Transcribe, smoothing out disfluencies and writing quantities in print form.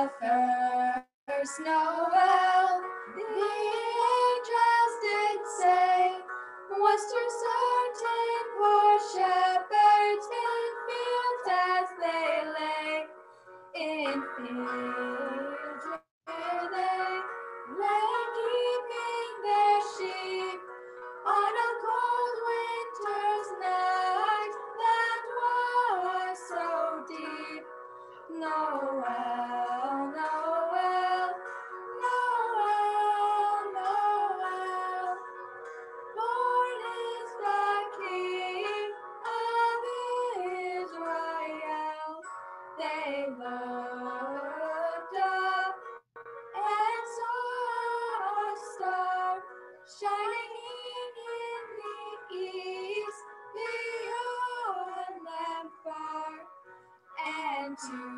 first Noel, the angels did say, was too certain for shepherds in fields as they lay. In fields where they lay keeping their sheep on a cold winter's night that was so deep. Noel, Noel, Noel, Noel, born is the King of Israel. They looked up and saw a star shining in the east beyond them far, and to